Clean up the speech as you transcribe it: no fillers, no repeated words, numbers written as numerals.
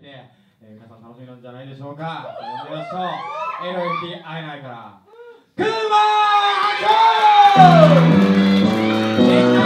て、皆さん楽しみなんじゃないでしょうか。呼んでみましょう。LFT 会えないから。くまー